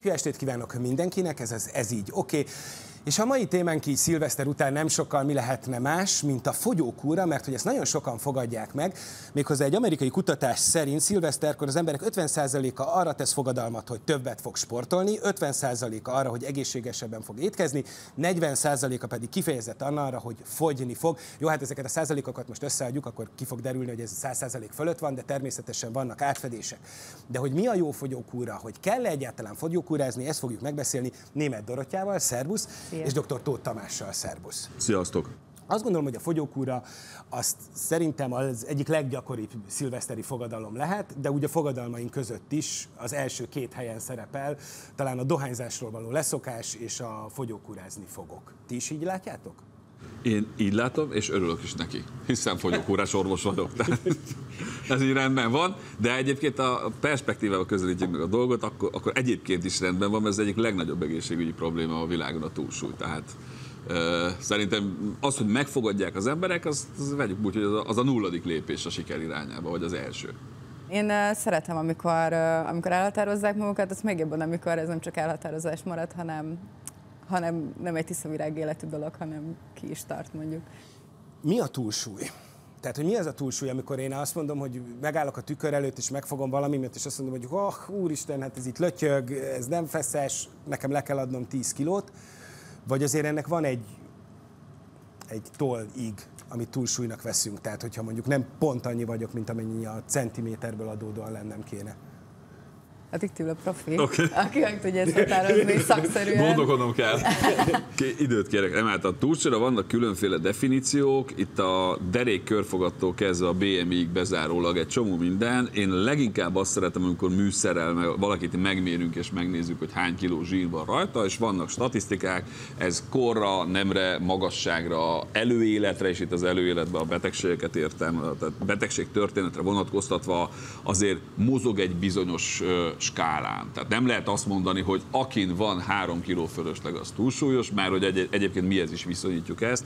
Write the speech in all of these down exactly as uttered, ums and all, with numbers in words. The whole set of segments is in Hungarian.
Jó estét kívánok mindenkinek, ez, ez, ez így oké. Okay. És a mai témánk így szilveszter után nem sokkal mi lehetne más, mint a fogyókúra, mert hogy ezt nagyon sokan fogadják meg. Méghozzá egy amerikai kutatás szerint szilveszterkor az emberek ötven százaléka arra tesz fogadalmat, hogy többet fog sportolni, ötven százaléka arra, hogy egészségesebben fog étkezni, negyven százaléka pedig kifejezetten arra, hogy fogyni fog. Jó, hát ezeket a százalékokat most összeadjuk, akkor ki fog derülni, hogy ez száz százalék fölött van, de természetesen vannak átfedések. De hogy mi a jó fogyókúra, hogy kell-e egyáltalán fogyókúrázni, ezt fogjuk megbeszélni Németh Dorottyával, szervusz, és dr. Tóth Tamással, szervusz. Sziasztok! Azt gondolom, hogy a fogyókúra azt szerintem az egyik leggyakoribb szilveszteri fogadalom lehet, de úgy a fogadalmaink között is az első két helyen szerepel, talán a dohányzásról való leszokás és a fogyókúrázni fogok. Ti is így látjátok? Én így látom, és örülök is neki, hiszen fogyókúrás orvos vagyok. Tehát ez így rendben van, de egyébként a perspektívával közelítjük meg a dolgot, akkor, akkor egyébként is rendben van, mert ez egyik legnagyobb egészségügyi probléma a világon a túlsúly. Tehát uh, szerintem az, hogy megfogadják az emberek, azt az vegyük úgy, hogy az a, az a nulladik lépés a siker irányába, vagy az első. Én uh, szeretem, amikor, uh, amikor elhatározzák magukat, az még jobban, amikor ez nem csak elhatározás marad, hanem hanem nem egy tiszta virág életű dolog, hanem ki is tart, mondjuk. Mi a túlsúly? Tehát, hogy mi az a túlsúly, amikor én azt mondom, hogy megállok a tükör előtt, és megfogom valamimet, és azt mondom, hogy oh, úristen, hát ez itt lötyög, ez nem feszes, nekem le kell adnom tíz kilót, vagy azért ennek van egy, egy tollig, amit túlsúlynak veszünk. Tehát, hogyha mondjuk nem pont annyi vagyok, mint amennyi a centiméterből adódóan lennem kéne. Addig tűl a profi, okay. Aki meg tudja ezt határozni szakszerűen. Gondolkodnom kell. Időt kérek. Emellett a túlsúlyra vannak különféle definíciók, itt a derék körfogattól kezdve a bé em i-ig bezárólag egy csomó minden. Én leginkább azt szeretem, amikor műszerrel valakit megmérünk és megnézzük, hogy hány kiló zsír van rajta, és vannak statisztikák, ez korra, nemre, magasságra, előéletre, és itt az előéletben a betegségeket értem, tehát betegség történetre vonatkoztatva azért mozog egy bizonyos skálán. Tehát nem lehet azt mondani, hogy akin van három kiló fölösleg, az túlsúlyos, már hogy egy, egyébként mihez is viszonyítjuk ezt,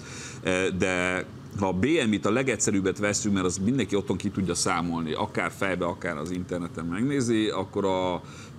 de ha a bé em i-t a legegyszerűbbet veszünk, mert az mindenki otthon ki tudja számolni, akár fejbe, akár az interneten megnézi, akkor a,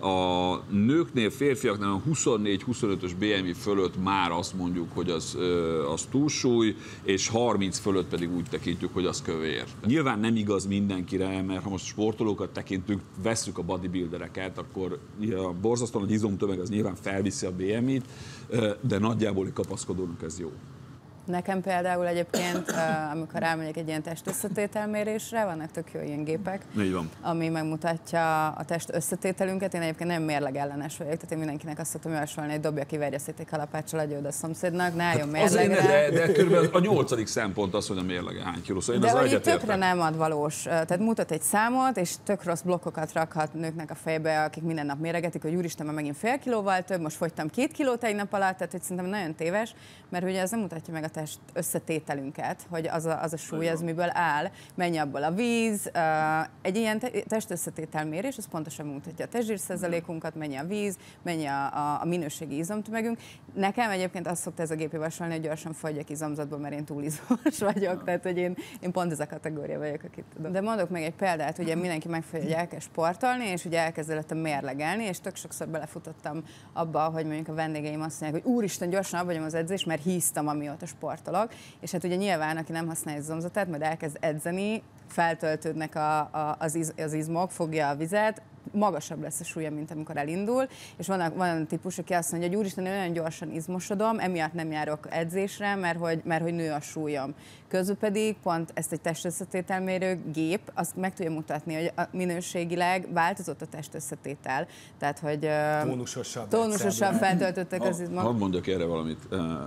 a nőknél, férfiaknál a huszonnégy-huszonötös bé em i fölött már azt mondjuk, hogy az, az túlsúly, és harminc fölött pedig úgy tekintjük, hogy az kövér. Nyilván nem igaz mindenkire, mert ha most sportolókat tekintünk, vesszük a bodybuildereket, akkor ja, borzasztóan nagy izomtömeg az nyilván felviszi a bé em i-t, de nagyjából kapaszkodónak ez jó. Nekem például egyébként, amikor elmegyek egy ilyen testösszetételmérésre, vannak tök jó ilyen gépek, ami megmutatja a test összetételünket. Én egyébként nem mérlegellenes vagyok, tehát én mindenkinek azt szoktam javasolni, hogy dobja ki, verje szét egy kalapáccsal, adja oda a szomszédnak, ne álljon mérlegre. De, de körülbelül a nyolcadik szempont az, hogy a mérlege hány kiló. Szóval de hogy itt tökre nem ad valós. Tehát mutat egy számot, és tök rossz blokkokat rakhat nőknek a fejbe, akik minden nap méregetik, hogy úristen, már megint fél kilóval több, most fogytam két kilót egy nap alatt, tehát hogy szerintem nagyon téves, mert ugye ez nem mutatja meg a test összetételünket, hogy az a, az a súly, az miből áll, mennyi abból a víz. Egy ilyen testösszetételmérés, az pontosan mutatja a testzsírszázalékunkat, mennyi a víz, mennyi a, a, a minőségi izomtömegünk. Nekem egyébként azt szokta ez a gép javasolni, hogy gyorsan fogyjak izomzatból, mert én túl izmos vagyok, tehát hogy én, én pont ez a kategória vagyok, akit tudom. De mondok meg egy példát, ugye mindenki megfogja, hogy elkezd sportolni, és ugye elkezd előtte mérlegelni, és tök sokszor belefutottam abba, hogy mondjuk a vendégeim azt mondják, hogy úristen, gyorsan abba vagyom az edzés, mert híztam, amióta sportolok. És hát ugye nyilván, aki nem használja izomzatát, majd elkezd edzeni, feltöltődnek a, a, az, iz, az izmok, fogja a vizet, magasabb lesz a súlya, mint amikor elindul, és van olyan típus, aki azt mondja, hogy úristen, én olyan gyorsan izmosodom, emiatt nem járok edzésre, mert hogy, mert hogy nő a súlyom. Közül pedig pont ezt egy testösszetételmérő gép, azt meg tudja mutatni, hogy minőségileg változott a testösszetétel. Tehát, hogy tónusosabb, tónusosabb feltöltöttek az izmok. Hadd mondjak erre valamit.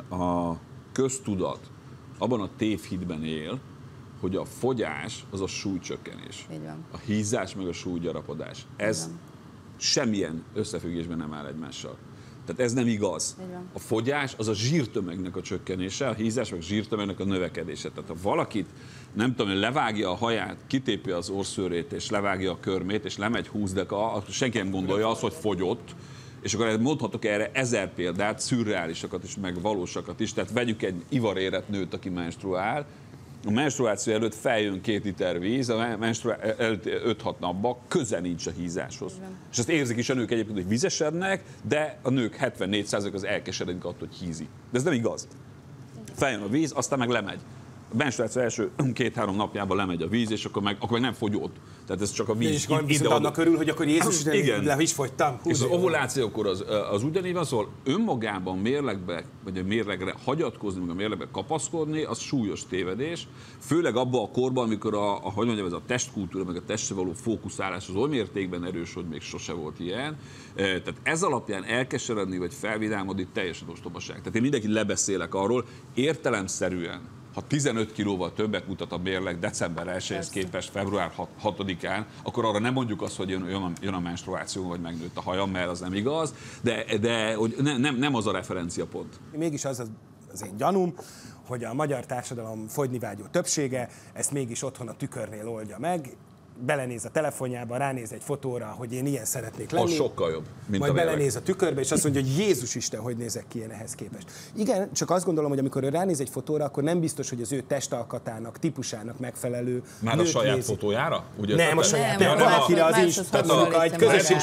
A köztudat abban a tévhitben él, hogy a fogyás az a súlycsökkenés. Így van. A hízás meg a súlygyarapodás. Ez semmilyen összefüggésben nem áll egymással. Tehát ez nem igaz. A fogyás az a zsírtömegnek a csökkenése, a hízás meg a zsírtömegnek a növekedése. Tehát ha valakit, nem tudom, levágja a haját, kitépi az orrszőrét és levágja a körmét, és lemegy húsz deka, akkor senki nem gondolja azt, hogy fogyott, és akkor mondhatok erre ezer példát, szürreálisakat is, meg valósakat is. Tehát vegyük egy ivaréret nőt, aki menstruál, A menstruáció előtt feljön két liter víz, a menstruáció előtt öt-hat napban köze nincs a hízáshoz. Igen. És ezt érzik is a nők egyébként, hogy vizesednek, de a nők hetvennégy százalék az elkeseredik attól, hogy hízik. De ez nem igaz. Feljön a víz, aztán meg lemegy. A menstruáció első két-három napjában lemegy a víz, és akkor meg, akkor meg nem fogyott. Tehát ez csak a víz. És viszont annak örül, hogy akkor Jézus igen. le is fogytam. És az ovulációkor az, az ugyanígy van, szóval önmagában mérlegbe, vagy a mérlegre hagyatkozni, meg a mérlegbe kapaszkodni, az súlyos tévedés. Főleg abban a korban, amikor a, a, hogy mondjam, ez a testkultúra, meg a testre való fókuszálás az oly mértékben erős, hogy még sose volt ilyen. Tehát ez alapján elkeseredni, vagy felvidámodni teljesen ostobaság. Tehát én mindenkit lebeszélek arról, értelemszerűen, ha tizenöt kilóval többet mutat a mérleg december elsejéhez képest február hatodikán, akkor arra nem mondjuk azt, hogy jön, jön, a, jön a menstruáció, vagy megnőtt a hajam, mert az nem igaz, de, de hogy ne, nem, nem az a referenciapont. Mégis az az, az én gyanúm, hogy a magyar társadalom fogyni vágyó többsége ezt mégis otthon a tükörnél oldja meg, belenéz a telefonjába, ránéz egy fotóra, hogy én ilyen szeretnék lenni. Az sokkal jobb, mint majd a belenéz a tükörbe, és azt mondja, hogy Jézus Isten, hogy nézek ki én ehhez képest. Igen, csak azt gondolom, hogy amikor ő ránéz egy fotóra, akkor nem biztos, hogy az ő testalkatának, típusának megfelelő. Már a saját nézi. Fotójára? Ugye nem, a saját, nem, valakire az Instagramra egy közösség.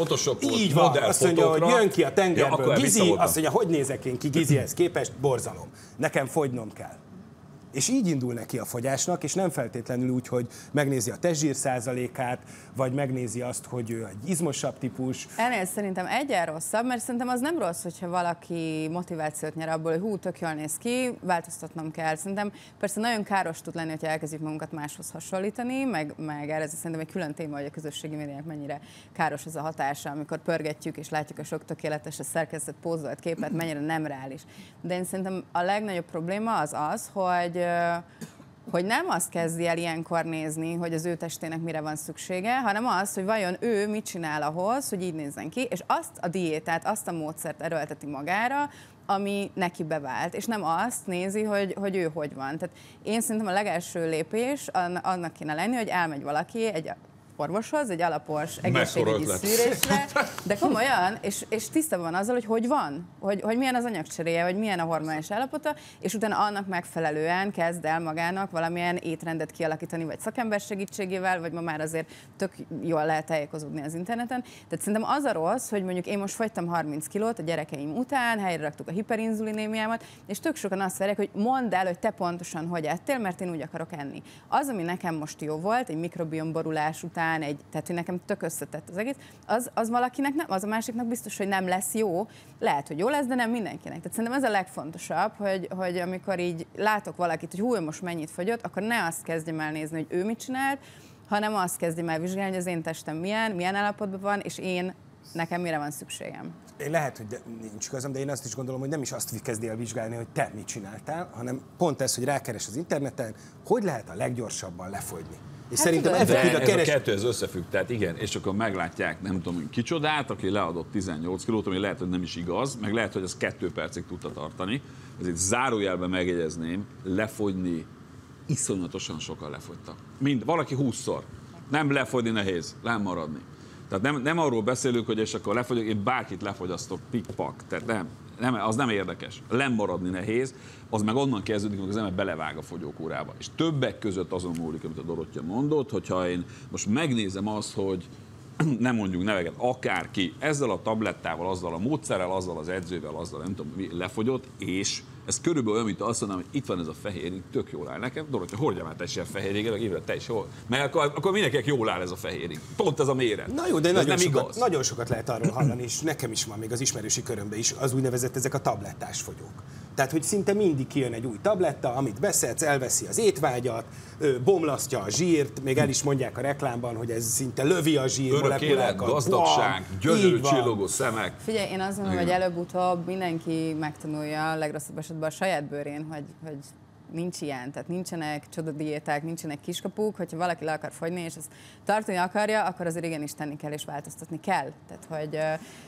Így van, azt mondja, hogy jön ki a tengerből Gizi, azt mondja, hogy nézek én ki Gizihez képest, borzalom. Nekem fogynom kell. És így indul neki a fogyásnak, és nem feltétlenül úgy, hogy megnézi a testzsír százalékát, vagy megnézi azt, hogy ő egy izmosabb típus. Ennél szerintem egyen rosszabb, mert szerintem az nem rossz, hogyha valaki motivációt nyer abból, hogy hú, tök jól néz ki, változtatnom kell. Szerintem persze nagyon káros tud lenni, hogyha elkezdjük magunkat máshoz hasonlítani, meg, meg erre szerintem egy külön téma, hogy a közösségi médiának mennyire káros ez a hatása, amikor pörgetjük és látjuk a sok tökéletes, a szerkesztett, pózolt képet, mennyire nem reális. De én szerintem a legnagyobb probléma az az, hogy hogy nem azt kezdi el ilyenkor nézni, hogy az ő testének mire van szüksége, hanem az, hogy vajon ő mit csinál ahhoz, hogy így nézzen ki, és azt a diétát, azt a módszert erőlteti magára, ami neki bevált, és nem azt nézi, hogy, hogy ő hogy van. Tehát én szerintem a legelső lépés annak kéne lenni, hogy elmegy valaki egy orvoshoz, egy alapos egészségügyi szűrésre, de komolyan, és, és tisztában van azzal, hogy hogy van, hogy, hogy milyen az anyagcseréje, hogy milyen a hormonális állapota, és utána annak megfelelően kezd el magának valamilyen étrendet kialakítani, vagy szakember segítségével, vagy ma már azért tök jól lehet tájékozódni az interneten. Tehát szerintem az a rossz, hogy mondjuk én most fogytam harminc kilót a gyerekeim után, helyre raktuk a hiperinzulinémiámat, és tök sokan azt várják, hogy mondd el, hogy te pontosan hogy ettél, mert én úgy akarok enni. Az, ami nekem most jó volt, egy mikrobiom borulás után, egy, tehát hogy nekem tök összetett az egész, az, az valakinek nem, az a másiknak biztos, hogy nem lesz jó, lehet, hogy jó lesz, de nem mindenkinek. Tehát szerintem ez a legfontosabb, hogy, hogy amikor így látok valakit, hogy hú, most mennyit fogyott, akkor ne azt kezdjem el nézni, hogy ő mit csinált, hanem azt kezdjem el vizsgálni, hogy az én testem milyen, milyen állapotban van, és én, nekem mire van szükségem. Én lehet, hogy nincs igazam, de én azt is gondolom, hogy nem is azt kezdi el vizsgálni, hogy te mit csináltál, hanem pont ez, hogy rákeres az interneten, hogy lehet a leggyorsabban lefogyni. És hát szerintem ez, a, keres... a kettő ez összefügg, tehát igen, és akkor meglátják, nem tudom, kicsodát, aki leadott tizennyolc kilót, ami lehet, hogy nem is igaz, meg lehet, hogy az kettő percig tudta tartani. Ezért zárójelben megjegyezném, lefogyni, iszonyatosan sokan lefogytak. Mind, valaki húszszor. Nem lefogyni nehéz, lemaradni. Tehát nem, nem arról beszélünk, hogy és akkor lefogyok, én bárkit lefogyasztok, pik-pak, tehát nem. Nem, az nem érdekes. Lemaradni nehéz, az meg onnan kezdődik, amikor az ember belevág a fogyókúrába. És többek között azon múlik, amit a Dorottya mondott, hogyha én most megnézem azt, hogy nem mondjuk neveket, akárki ezzel a tablettával, azzal a módszerrel, azzal az edzővel, azzal nem tudom mi lefogyott, és ez körülbelül olyan, mint azt mondanám, hogy itt van ez a fehérig, tök jól áll nekem. Dorottya, hordja már te is ilyen fehérig, meg évre te is jól. Mert akkor, akkor mindenkinek jól áll ez a fehérig. Pont ez a méret. Na jó, de nagyon, nem sokat, igaz. nagyon sokat lehet arról hallani, és nekem is van még az ismerősi körömben is az úgynevezett ezek a tablettás fogyók. Tehát, hogy szinte mindig kijön egy új tabletta, amit beszedsz, elveszi az étvágyat, bomlasztja a zsírt, még el is mondják a reklámban, hogy ez szinte lövi a zsír molekulákat. Gazdagság, gyönyörű csillogó szemek. Figyelj, én azt mondom, hogy előbb-utóbb mindenki megtanulja a legrosszabb esetben a saját bőrén, hogy, hogy nincs ilyen, tehát nincsenek csodadiéták, nincsenek kiskapuk, hogyha valaki le akar fogyni, és ezt tartani akarja, akkor azért igenis tenni kell és változtatni kell. Tehát, hogy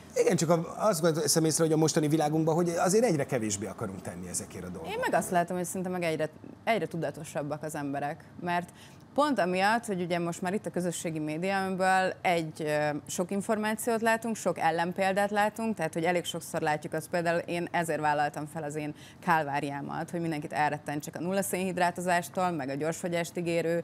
Igen, csak azt veszem észre, hogy a mostani világunkban, hogy azért egyre kevésbé akarunk tenni ezekért a dolgokért. Én meg azt látom, hogy szerintem meg egyre, egyre tudatosabbak az emberek, mert pont amiatt, hogy ugye most már itt a közösségi média, amiből egy sok információt látunk, sok ellenpéldát látunk, tehát hogy elég sokszor látjuk azt, például én ezért vállaltam fel az én kálváriámat, hogy mindenkit elrettentsek a nulla szénhidrátozástól, meg a gyorsfogyást ígérő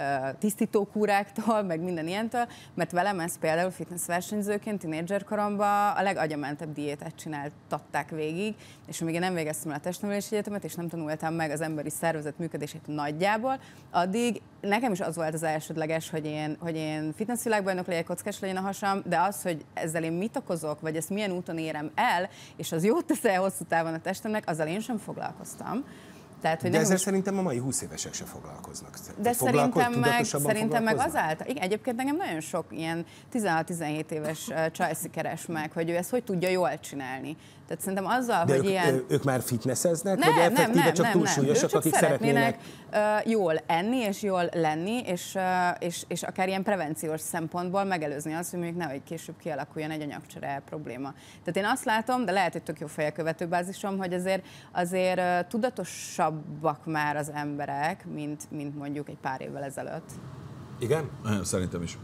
tisztítókúráktól, meg minden ilyentől, mert velem ez például fitness versenyzőként, tínédzserkoromban a legagyamentebb diétát csináltatták végig, és amíg én nem végeztem el a testnevelési egyetemet, és nem tanultam meg az emberi szervezet működését nagyjából, addig nekem is az volt az elsődleges, hogy én, hogy én fitnessvilágbajnok legyek, kockás legyen a hasam, de az, hogy ezzel én mit okozok, vagy ezt milyen úton érem el, és az jót tesz-e hosszú távon a testemnek, azzal én sem foglalkoztam. Tehát, hogy de ezzel is... szerintem a mai húsz évesek se foglalkoznak. De szerintem meg, szerintem meg azáltal, igen, egyébként engem nagyon sok ilyen tizenhat-tizenhét éves csajszi keres meg, hogy ő ezt hogy tudja jól csinálni. Tehát szerintem azzal, de hogy ők, ilyen... ők már fitnesseznek, nem, vagy effektíve nem, nem, csak nem, túlsúlyosak, nem. akik szeretnének szeretnének uh, jól enni, és jól lenni, és, uh, és, és akár ilyen prevenciós szempontból megelőzni azt, hogy mondjuk nehogy később kialakuljon egy anyagcsere probléma. Tehát én azt látom, de lehet, hogy tök jó fej a követőbázisom, hogy azért, azért uh, tudatosabbak már az emberek, mint, mint mondjuk egy pár évvel ezelőtt. Igen? Szerintem is.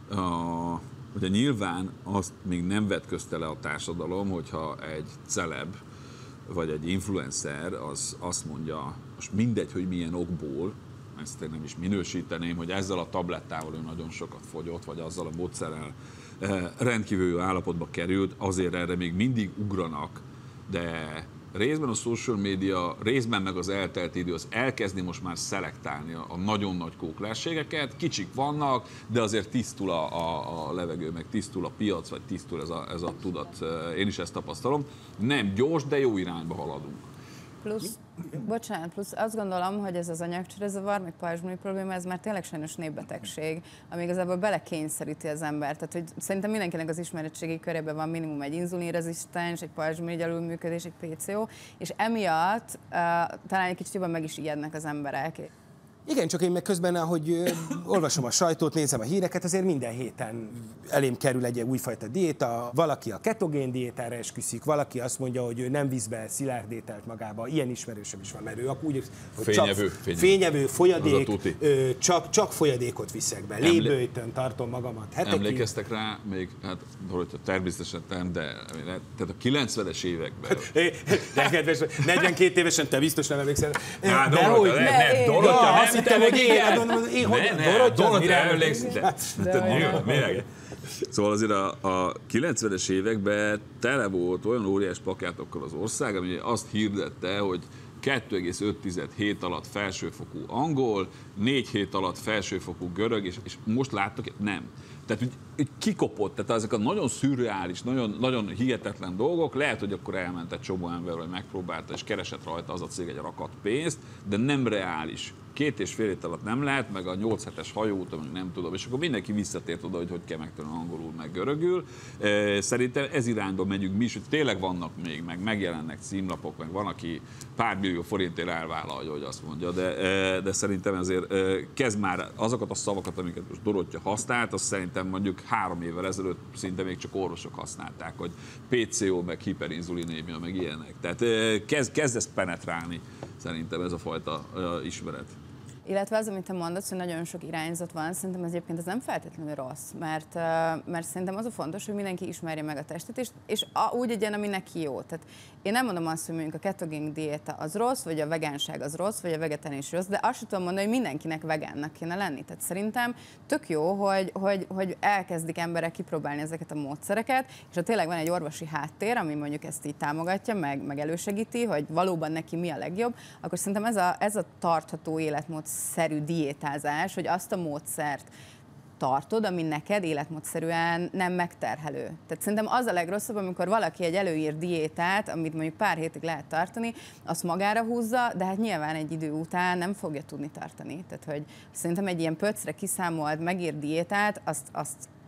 A... Ugye nyilván azt még nem vetközte le a társadalom, hogyha egy celeb vagy egy influencer az azt mondja, most mindegy, hogy milyen okból, ezt én nem is minősíteném, hogy ezzel a tablettával ő nagyon sokat fogyott, vagy azzal a módszerrel rendkívül jó állapotba került, azért erre még mindig ugranak, de részben a social media, részben meg az eltelt idő, az elkezdi most már szelektálni a, a nagyon nagy kóklásségeket, kicsik vannak, de azért tisztul a, a, a levegő, meg tisztul a piac, vagy tisztul ez a, ez a tudat. Én is ezt tapasztalom. Nem gyors, de jó irányba haladunk. Plusz, bocsánat, plusz azt gondolom, hogy ez az anyagcserezavar, meg pajzsmirigy probléma, ez már tényleg sajnos népbetegség, ami igazából belekényszeríti az embert. Tehát, hogy szerintem mindenkinek az ismeretségi körében van minimum egy inzulinrezisztens, egy pajzsmirigy alulműködés, egy pé cé o, és emiatt uh, talán egy kicsit jobban meg is ijednek az emberek. Igen, csak én meg közben, ahogy ö, olvasom a sajtót, nézem a híreket, azért minden héten elém kerül egy újfajta diéta. Valaki a ketogén diétára esküszik, valaki azt mondja, hogy ő nem visz be szilárd ételt magába. Ilyen ismerősöm is van, mert ő úgy, hogy fényevő, csak fényevő. fényevő, folyadék, ö, csak, csak folyadékot viszek be. Lébőjtön tartom magamat hetekig. Emlékeztek rá, még, hát természetesen nem, de tehát a kilencvenes években. De kedves, negyvenkét évesen te biztos nem emlékszel. Á, Dorottya, nem, nem, Dorottya, nem. Azt hittem, hogy én, én hogy Dorottya, emlékszel. Szóval azért a, a kilencvenes években tele volt olyan óriás plakátokkal az ország, ami azt hirdette, hogy kettő egész öt hét alatt felsőfokú angol, négy hét alatt felsőfokú görög, és, és most láttok, nem. Tehát úgy, úgy kikopott, tehát ezek a nagyon szürreális, nagyon, nagyon hihetetlen dolgok, lehet, hogy akkor elment egy csomó ember, hogy megpróbálta, és keresett rajta az a cég egy rakat pénzt, de nem reális. Két és fél hét alatt nem lehet, meg a nyolc hetes hajóúton, meg nem tudom, és akkor mindenki visszatért oda, hogy hogy kell megtanulni angolul, meg görögül. Szerintem ez irányba megyünk mi is, hogy tényleg vannak még, meg megjelennek címlapok, meg van, aki pár millió forintért elvállalja, hogy azt mondja, de, de szerintem ezért kezd már azokat a szavakat, amiket most Dorottya használt, azt szerintem mondjuk három évvel ezelőtt szinte még csak orvosok használták, hogy pé cé o, meg hiperinzulinémia, meg ilyenek. Tehát kezd, kezd ezt penetrálni, szerintem ez a fajta ismeret. Illetve az, amit te mondasz, hogy nagyon sok irányzat van, szerintem ez egyébként ez nem feltétlenül rossz, mert, mert szerintem az a fontos, hogy mindenki ismerje meg a testet, és, és a, úgy egyen, ami neki jó. Tehát én nem mondom azt, hogy mondjuk a ketogén diéta az rossz, vagy a vegánság az rossz, vagy a vegetáriánus rossz, de azt sem tudom mondani, hogy mindenkinek vegánnak kéne lenni. Tehát szerintem tök jó, hogy, hogy, hogy elkezdik emberek kipróbálni ezeket a módszereket, és ha tényleg van egy orvosi háttér, ami mondjuk ezt így támogatja, meg, meg elősegíti, hogy valóban neki mi a legjobb, akkor szerintem ez a, ez a tartható életmód szerű diétázás, hogy azt a módszert tartod, ami neked életmódszerűen nem megterhelő. Tehát szerintem az a legrosszabb, amikor valaki egy előírt diétát, amit mondjuk pár hétig lehet tartani, azt magára húzza, de hát nyilván egy idő után nem fogja tudni tartani. Tehát, hogy szerintem egy ilyen pöcre kiszámolt, megírt diétát, azt, azt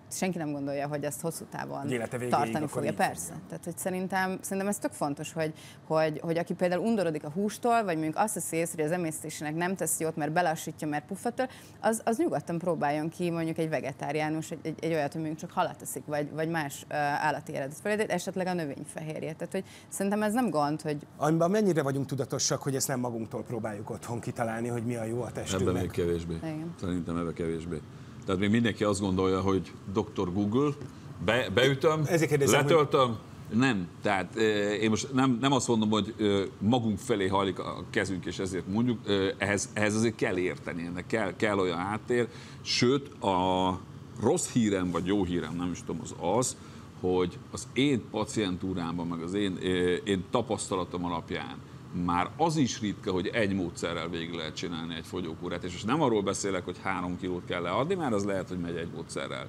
senki nem gondolja, hogy ezt hosszú távon végéig, tartani fogja. Persze. fogja. Tehát, hogy szerintem, szerintem ez tök fontos, hogy, hogy, hogy aki például undorodik a hústól, vagy mondjuk azt veszi észre, hogy az emésztésének nem tesz jót, mert belassítja, mert puffatol, az, az nyugodtan próbáljon ki mondjuk egy vegetáriánus, egy, egy, egy olyat, hogy mondjuk csak halat eszik, vagy, vagy más uh, állati eredet, esetleg a növényfehérje. Tehát, hogy szerintem ez nem gond, hogy... Amiben mennyire vagyunk tudatosak, hogy ezt nem magunktól próbáljuk otthon kitalálni, hogy mi a jó a testünknek. Ebben még kevésbé. Igen. Szerintem ebben kevésbé. Tehát még mindenki azt gondolja, hogy doktor Google, be, beütöm, kérdezem, letöltöm. Hogy... Nem. Tehát én most nem, nem azt mondom, hogy magunk felé hajlik a kezünk, és ezért mondjuk, ehhez, ehhez azért kell érteni, ennek kell, kell olyan háttér. Sőt, a rossz hírem, vagy jó hírem, nem is tudom, az az, hogy az én pacientúrámban, meg az én, én tapasztalatom alapján már az is ritka, hogy egy módszerrel végig lehet csinálni egy fogyókúrát, és most nem arról beszélek, hogy három kilót kell leadni, mert az lehet, hogy megy egy módszerrel.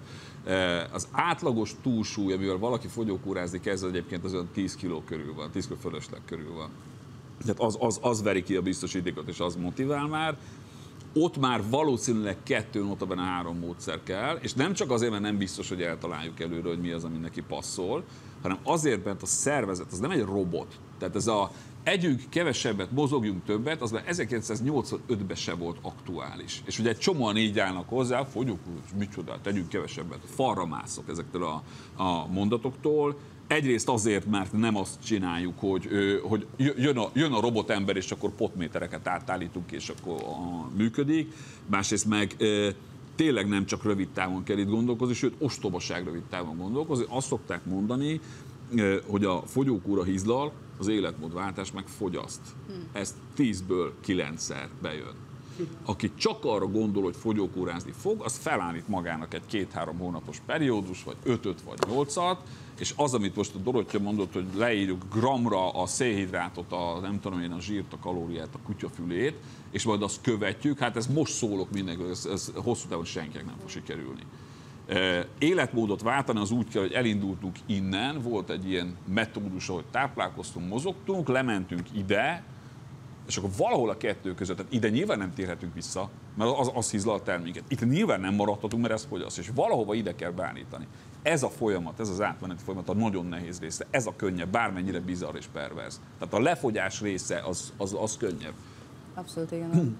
Az átlagos túlsúly, amivel valaki fogyókúrázni kezd, egyébként az olyan tíz kiló körül van, tíz kiló fölösleg körül van. Tehát az, az, az veri ki a biztosítékot, és az motivál már. Ott már valószínűleg kettő, notabene három módszer kell, és nem csak azért, mert nem biztos, hogy eltaláljuk előre, hogy mi az, ami neki passzol, hanem azért, mert a szervezet az nem egy robot. Tehát ez a együnk kevesebbet, mozogjunk többet, az már ezerkilencszáznyolcvanötben se volt aktuális. És ugye egy csomóan így állnak hozzá, fogyunk, micsoda, tegyünk kevesebbet. Falra mászok ezektől a, a mondatoktól. Egyrészt azért, mert nem azt csináljuk, hogy, hogy jön, a, jön a robotember, és akkor potmétereket átállítunk, és akkor a, működik. Másrészt meg e, tényleg nem csak rövid távon kell itt gondolkozni, sőt, ostobaság rövid távon gondolkozni. Azt szokták mondani, e, hogy a fogyókúra hízlal az életmódváltás meg fogyaszt. Ez tízből kilencszer bejön. Aki csak arra gondol, hogy fogyókúrázni fog, az felállít magának egy két-három hónapos periódus, vagy ötöt, vagy nyolcat, és az, amit most a Dorottya mondott, hogy leírjuk gramra a szénhidrátot, a, nem tudom én, a zsírt, a kalóriát, a kutyafülét, és majd azt követjük, hát ez most szólok mindenkinek, ez, ez hosszú távon senkinek nem fog sikerülni. Életmódot váltani az úgy kell, hogy elindultunk innen, volt egy ilyen metódus, ahogy táplálkoztunk, mozogtunk, lementünk ide, és akkor valahol a kettő között, tehát ide nyilván nem térhetünk vissza, mert az, az hízlalt el minket. Itt nyilván nem maradhatunk, mert ez fogyaszt, és valahova ide kell beállítani. Ez a folyamat, ez az átmeneti folyamat a nagyon nehéz része, ez a könnyebb, bármennyire bizarr és perverz. Tehát a lefogyás része az, az, az könnyebb. Abszolút igen.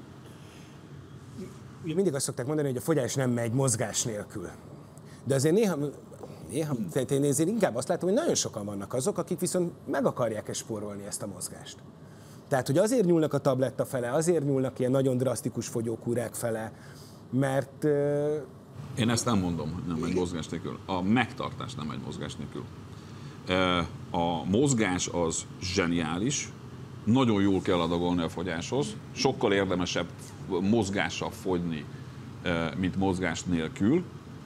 Ugye mindig azt szokták mondani, hogy a fogyás nem megy mozgás nélkül. De azért néha, néha én azért inkább azt látom, hogy nagyon sokan vannak azok, akik viszont meg akarják spórolni ezt a mozgást. Tehát, hogy azért nyúlnak a tabletta fele, azért nyúlnak ilyen nagyon drasztikus fogyókúrák fele, mert... Uh... Én ezt nem mondom, hogy nem megy mozgás nélkül. A megtartás nem megy mozgás nélkül. A mozgás az zseniális, nagyon jól kell adagolni a fogyáshoz, sokkal érdemesebb mozgással fogyni, mint mozgás nélkül,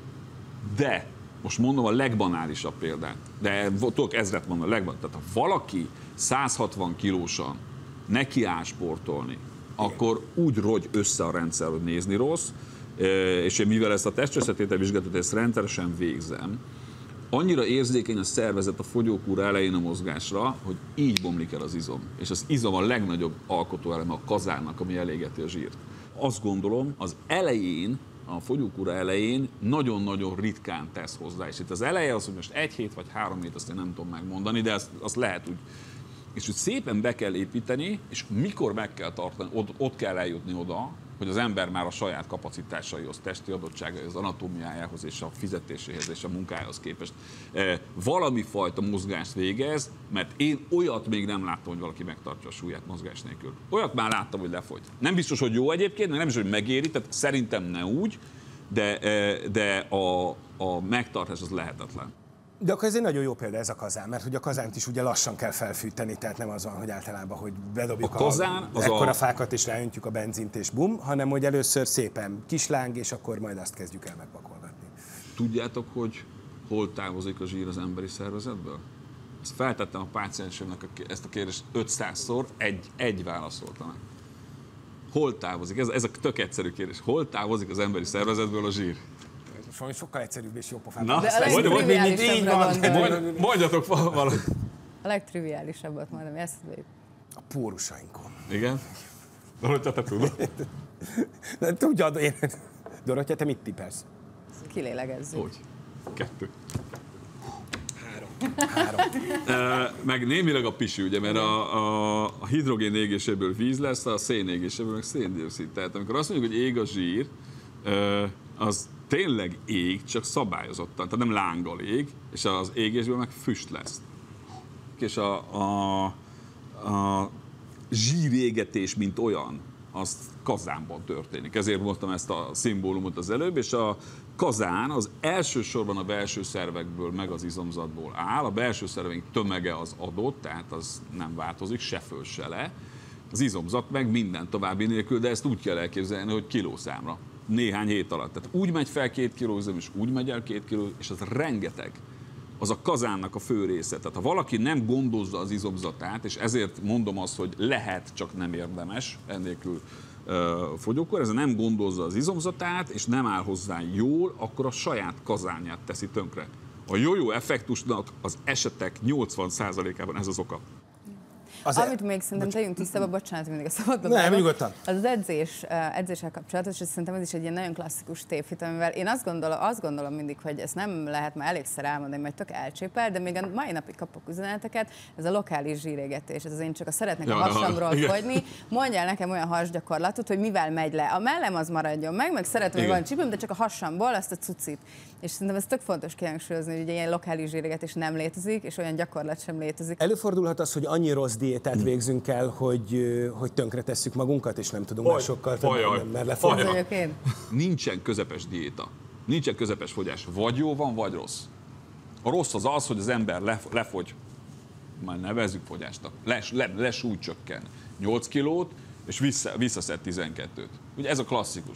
de most mondom a legbanálisabb példát, de tudok ezret mondani, a legbanálisabb. Tehát ha valaki száz hatvan kilósan neki áll sportolni, akkor úgy rogy össze a rendszer, hogy nézni rossz, és én mivel ezt a testösszetétel vizsgálatot ezt rendszeresen végzem, annyira érzékeny a szervezet a fogyókúra elején a mozgásra, hogy így bomlik el az izom. És az izom a legnagyobb alkotóeleme a kazánnak, ami elégeti a zsírt. Azt gondolom, az elején, a fogyókúra elején nagyon-nagyon ritkán tesz hozzá. És itt az eleje az, hogy most egy hét vagy három hét, azt én nem tudom megmondani, de azt, azt lehet úgy. És úgy szépen be kell építeni, és mikor meg kell tartani, ott, ott kell eljutni oda, hogy az ember már a saját kapacitásaihoz, testi adottságaihoz, anatómiájához és a fizetéséhez és a munkájához képest e, valami fajta mozgást végez, mert én olyat még nem láttam, hogy valaki megtartja a súlyát mozgás nélkül. Olyat már láttam, hogy lefogy. Nem biztos, hogy jó egyébként, nem biztos, hogy megéri, tehát szerintem ne úgy, de, e, de a, a megtartás az lehetetlen. De akkor ez egy nagyon jó példa ez a kazán, mert hogy a kazánt is ugye lassan kell felfűteni, tehát nem az van, hogy általában, hogy bedobjuk a, kazán, a ekkora a... fákat és ráöntjük a benzint és bum, hanem hogy először szépen kisláng, és akkor majd azt kezdjük el megpakolgatni. Tudjátok, hogy hol távozik a zsír az emberi szervezetből? Ezt feltettem a páciensemnek ezt a kérdést ötszázszor, egy, egy válaszolta meg. Hol távozik? Ez, ez a tök egyszerű kérdés. Hol távozik az emberi szervezetből a zsír? Sokkal egyszerűbb és jobb pofább. De a legtriviálisabbat Mondjatok valamit. A legtriviálisabbat mondom, ezt tudjuk. A pórusainkon. Igen? Dorottya, te tudod? Tudja, én... Dorottya, te mit tippelsz? Kilélegezzük. Hogy? Kettő. Három. Három. Meg némileg a pisi, ugye, mert a, a, a hidrogén égéséből víz lesz, a szén égéséből meg széndioxid. Tehát amikor azt mondjuk, hogy ég a zsír, az tényleg ég, csak szabályozottan, tehát nem lánggal ég, és az égésből meg füst lesz. És a, a, a zsírégetés, mint olyan, az kazánban történik. Ezért mondtam ezt a szimbólumot az előbb, és a kazán az elsősorban a belső szervekből, meg az izomzatból áll. A belső szerveink tömege az adott, tehát az nem változik, se föl, se le. Az izomzat meg minden további nélkül, de ezt úgy kell elképzelni, hogy kilószámra. Néhány hét alatt. Tehát úgy megy fel két kiló üzem, és úgy megy el két kiló, és az rengeteg. Az a kazánnak a fő része. Tehát ha valaki nem gondozza az izomzatát, és ezért mondom azt, hogy lehet, csak nem érdemes ennélkül uh, fogyókúra, ez nem gondozza az izomzatát, és nem áll hozzá jól, akkor a saját kazánját teszi tönkre. A jó-jó effektusnak az esetek nyolcvan százalékában ez az oka. Az Amit még szerintem tegyünk tisztába, bocsánat, mindig a szabadba. Nem, nyugodtan. Az az edzés, edzéssel kapcsolatos, és szerintem ez is egy ilyen nagyon klasszikus tévhit, amivel én azt gondolom, azt gondolom mindig, hogy ezt nem lehet már elégszer elmondani, mert tök elcsépel, de még a mai napig kapok üzeneteket, ez a lokális zsírégetés, ez az én csak a szeretnék ja, a hasamról fogyni, mondjál nekem olyan hasgyakorlatot, hogy mivel megy le. A mellem az maradjon meg, meg szeretem, hogy van csípőm, de csak a hasamból azt a cucit. És szerintem ez tök fontos kihangsúlyozni, hogy ugye ilyen lokális zsírégetés nem létezik, és olyan gyakorlat sem létezik. Előfordulhat az, hogy annyi rossz diétát végzünk el, hogy, hogy tönkretesszük magunkat, és nem tudunk már sokkal többet, mert lefogyunk. Nincsen közepes diéta. Nincsen közepes fogyás. Vagy jó van, vagy rossz. A rossz az az, hogy az ember lefogy, már nevezzük fogyásnak, les, le, lesúlycsökken nyolc kilót, és vissza, visszaszed tizenkettőt. Ugye ez a klasszikus.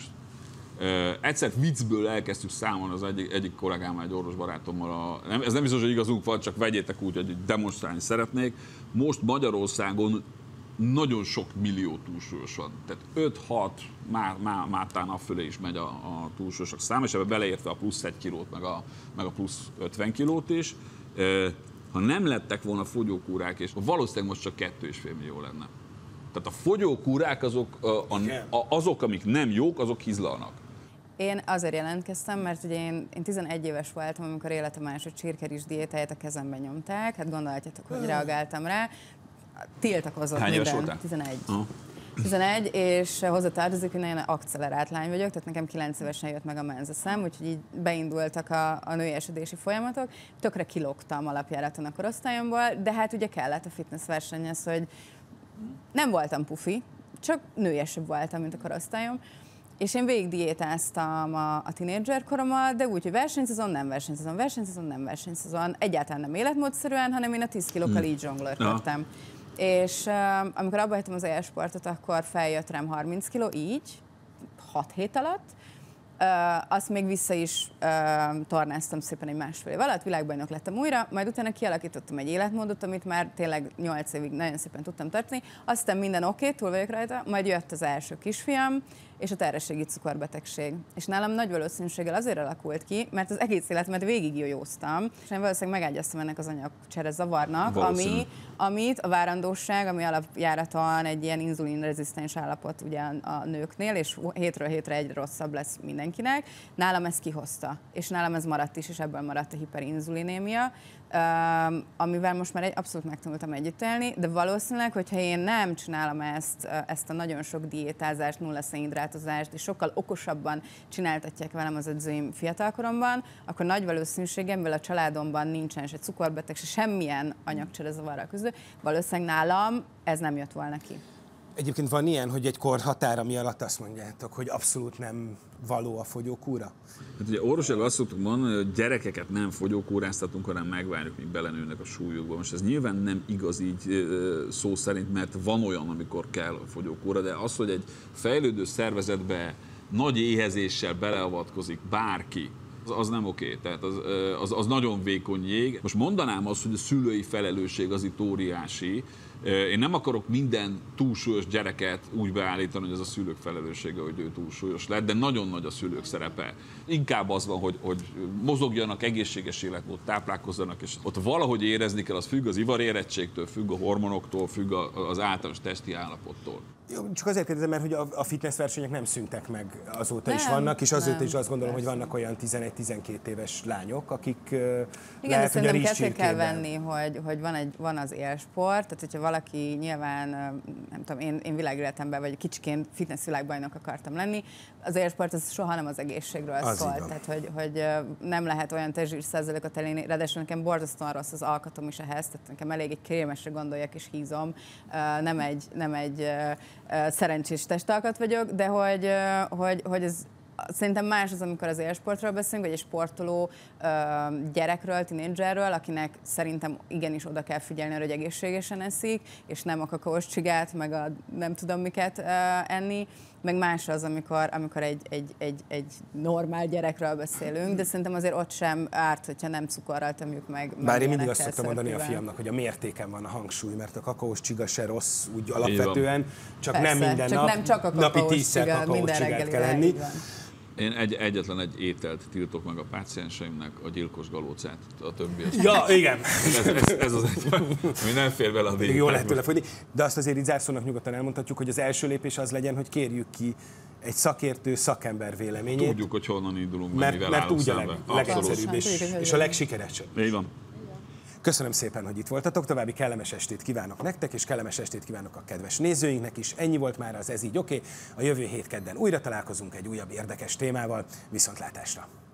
Uh, egyszer viccből elkezdtük számolni az egyik, egyik kollégámmal, egy orvos barátommal. A, nem, ez nem biztos, hogy igazunk van, csak vegyétek úgy, hogy demonstrálni szeretnék. Most Magyarországon nagyon sok millió túlsúlyos van. Tehát öt-hat, már, már, már tán afölé is megy a, a túlsúlyosok száma, és ebbe beleértve a plusz egy kilót, meg a, meg a plusz ötven kilót is. Uh, ha nem lettek volna fogyókúrák, és valószínűleg most csak kettő és fél millió lenne. Tehát a fogyókúrák azok, a, a, azok, amik nem jók, azok hizlalnak. Én azért jelentkeztem, mert ugye én, én tizenegy éves voltam, amikor életem első csirkerizs diétáját a kezemben nyomták. Hát gondolhatjátok, hogy reagáltam rá. Tiltakozott Hány minden. éves voltál? tizenegy. Uh-huh. tizenegy, és hozzátartozik, hogy nagyon accelerált lány vagyok, tehát nekem kilenc évesen jött meg a menzeszem, úgyhogy így beindultak a, a nőiesedési folyamatok. Tökre kilógtam alapjáraton a korosztályomból, de hát ugye kellett a fitness versenyhez, hogy nem voltam pufi, csak nőiesebb voltam, mint a korosztályom. És én végig diétáztam a, a tínédzser koromat, de úgy, hogy versenyszezon, nem versenyszezon, versenyszezon, nem versenyszezon. Egyáltalán nem életmódszerűen, hanem én a tíz kilókkal így zsonglőrködtem. És uh, amikor abba hagytam az élsportot, akkor feljött rám harminc kiló, így, hat hét alatt. Uh, azt még vissza is uh, tornáztam szépen egy másfél év alatt, világbajnok lettem újra, majd utána kialakítottam egy életmódot, amit már tényleg nyolc évig nagyon szépen tudtam tartani. Aztán minden oké, okay, túl vagyok rajta, majd jött az első kisfiam, és a terhességi cukorbetegség. És nálam nagy valószínűséggel azért alakult ki, mert az egész életemet végig jójóztam, és én valószínűleg megágyaztam ennek az anyagcsere zavarnak, ami, amit a várandóság, ami alapjáraton egy ilyen inzulinrezisztens állapot ugye a nőknél, és hétről hétre egyre rosszabb lesz mindenkinek. Nálam ez kihozta, és nálam ez maradt is, és ebből maradt a hiperinzulinémia, Uh, amivel most már egy, abszolút megtanultam együtt élni, de valószínűleg, hogyha én nem csinálom ezt, ezt a nagyon sok diétázást, nulla szénhidrátozást, és sokkal okosabban csináltatják velem az edzőim fiatalkoromban, akkor nagy valószínűséggel, mivel a családomban nincsen se cukorbeteg, se semmilyen anyagcserezavarral küzdő, valószínűleg nálam ez nem jött volna ki. Egyébként van ilyen, hogy egy korhatár, ami alatt azt mondjátok, hogy abszolút nem való a fogyókúra? Hát ugye orvosilag azt szoktuk mondani, hogy gyerekeket nem fogyókúráztatunk, hanem megvárjuk, míg belenőnek a súlyukba. Most ez nyilván nem igaz így szó szerint, mert van olyan, amikor kell a fogyókúra, de az, hogy egy fejlődő szervezetbe nagy éhezéssel beleavatkozik bárki, az, az nem oké, tehát az, az, az nagyon vékony jég. Most mondanám azt, hogy a szülői felelősség az itt óriási, Én nem akarok minden túlsúlyos gyereket úgy beállítani, hogy ez a szülők felelőssége, hogy ő túlsúlyos lett, de nagyon nagy a szülők szerepe. Inkább az van, hogy, hogy mozogjanak, egészséges életmód, táplálkozzanak, és ott valahogy érezni kell, az függ az ivarérettségtől, függ a hormonoktól, függ az általános testi állapottól. Jó, csak azért kérdezem, mert hogy a, a fitness versenyek nem szűntek meg, azóta nem, is vannak, és azóta nem, is azt gondolom, persze. hogy vannak olyan tizenegy-tizenkét éves lányok, akik igen, lehet, de hogy a szerintem ketté kell rizscsirkében. venni, hogy, hogy van, egy, van az élsport, tehát hogyha valaki nyilván, nem tudom, én, én világéletemben vagy kicsiként fitness világbajnok akartam lenni, az élsport az soha nem az egészségről Az szól, igen. tehát hogy, hogy nem lehet olyan testzsírszázalékot elérni, ráadásul nekem borzasztóan rossz az alkatom is ehhez, tehát nekem elég egy krémesre gondoljak és hízom, nem egy, nem egy szerencsés testalkat vagyok, de hogy, hogy, hogy ez szerintem más az, amikor az élsportról beszélünk, vagy egy sportoló gyerekről, tinédzserről, akinek szerintem igenis oda kell figyelni, hogy egészségesen eszik, és nem a kakaós csigát, meg a nem tudom miket enni, meg más az, amikor, amikor egy, egy, egy, egy normál gyerekről beszélünk, de szerintem azért ott sem árt, hogyha nem cukorral tömjük meg. Bár én mindig azt szoktam mondani a fiamnak, hogy a mértéken van a hangsúly, mert a kakaós csiga se rossz úgy alapvetően, csak Persze, nem minden csak nap, nem csak a napi kakaós tízszer csiga, kakaós minden csigát reggeli kell enni. Én egy, egyetlen egy ételt tiltok meg a pácienseimnek, a gyilkos galócát, a többi. Az Ja, igen. Ez, ez, ez az egy, ami nem fér bele a Jó lehet tőle fogyni, de azt azért így zárszónak nyugodtan elmondhatjuk, hogy az első lépés az legyen, hogy kérjük ki egy szakértő, szakember véleményét. Tudjuk, hogy honnan indulunk, mert, mivel mert állunk úgy a szembe. leg, legegyszerűbb és, Abszolút. és a legsikeresebb. Így van. Köszönöm szépen, hogy itt voltatok, további kellemes estét kívánok nektek, és kellemes estét kívánok a kedves nézőinknek is. Ennyi volt már az Ez így oké. A jövő hét kedden újra találkozunk egy újabb érdekes témával. Viszontlátásra!